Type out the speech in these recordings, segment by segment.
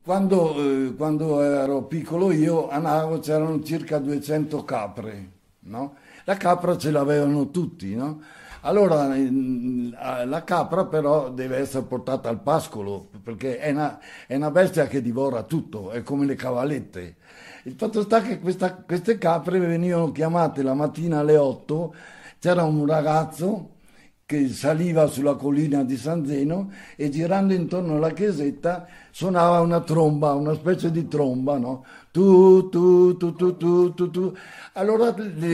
quando ero piccolo io a Nago c'erano circa 200 capre, no? La capra ce l'avevano tutti, no? Allora la capra però deve essere portata al pascolo perché è una bestia che divora tutto, è come le cavallette. Il fatto sta che queste capre venivano chiamate la mattina alle 8, c'era un ragazzo che saliva sulla collina di San Zeno e girando intorno alla chiesetta suonava una tromba, una specie di tromba, no? Tu, tu, tu, tu, tu, tu, tu. Allora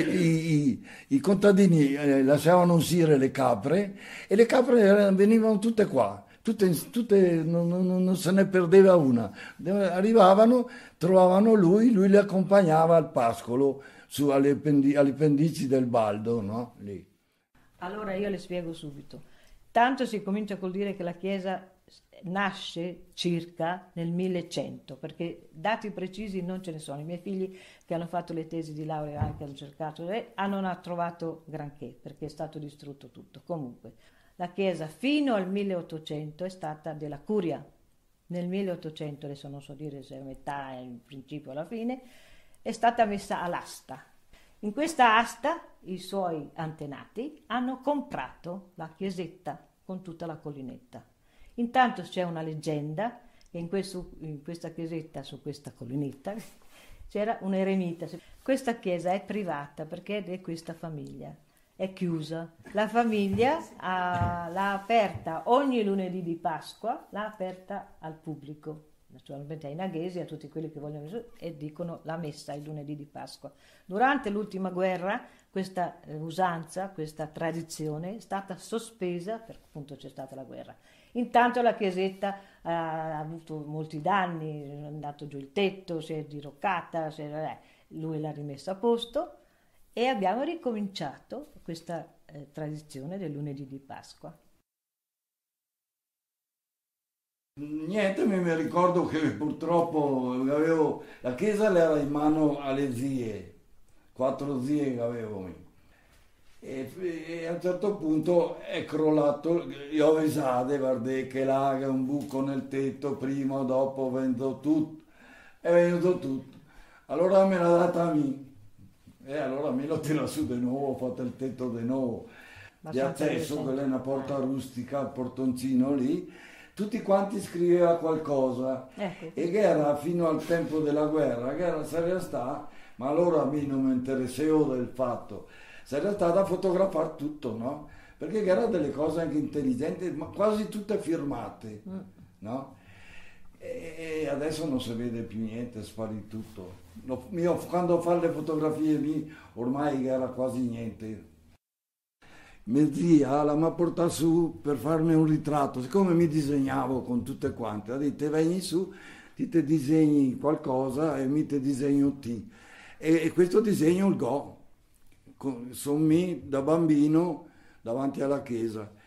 i contadini lasciavano uscire le capre e le capre venivano tutte qua. Non se ne perdeva una. Arrivavano, trovavano lui li accompagnava al pascolo alle pendici del Baldo, no? Lì. Allora io le spiego subito. Tanto si comincia col dire che la Chiesa nasce circa nel 1100, perché dati precisi non ce ne sono. I miei figli che hanno fatto le tesi di laurea anche hanno cercato e non hanno trovato granché, perché è stato distrutto tutto. Comunque, la Chiesa fino al 1800 è stata della Curia. Nel 1800, adesso non so dire se è a metà, in principio alla fine, è stata messa all'asta. In questa asta i suoi antenati hanno comprato la chiesetta con tutta la collinetta. Intanto c'è una leggenda che in questa chiesetta, su questa collinetta, c'era un eremita. Questa chiesa è privata perché è di questa famiglia, è chiusa. La famiglia l'ha aperta ogni lunedì di Pasqua, l'ha aperta al pubblico. Naturalmente ai naghesi, a tutti quelli che vogliono, e dicono la messa il lunedì di Pasqua. Durante l'ultima guerra questa usanza, questa tradizione è stata sospesa, perché appunto c'è stata la guerra. Intanto la chiesetta ha avuto molti danni, è andato giù il tetto, si è diroccata, lui l'ha rimessa a posto e abbiamo ricominciato questa tradizione del lunedì di Pasqua. Niente, mi ricordo che purtroppo la chiesa era in mano alle zie, 4 zie che avevo. E a un certo punto è crollato, io ho avvisato, guardate che là è un buco nel tetto, prima o dopo è venuto tutto. Allora me l'ha data a me, e allora me l'ho tirato su di nuovo, ho fatto il tetto di nuovo, di accesso, quella è una porta rustica, il portoncino lì. Tutti quanti scriveva qualcosa e che era fino al tempo della guerra, che era sarebbe stata, ma allora a me non mi interessava del fatto, sarebbe stata da fotografare tutto, no? Perché erano delle cose anche intelligenti, ma quasi tutte firmate, no? E adesso non si vede più niente, è sparito tutto. Io quando fare le fotografie lì ormai era quasi niente. Mia zia mi ha portato su per farmi un ritratto, siccome mi disegnavo con tutte quante, ha detto vieni su, ti te disegni qualcosa e mi te disegno te. E questo disegno il go, sono me da bambino davanti alla chiesa.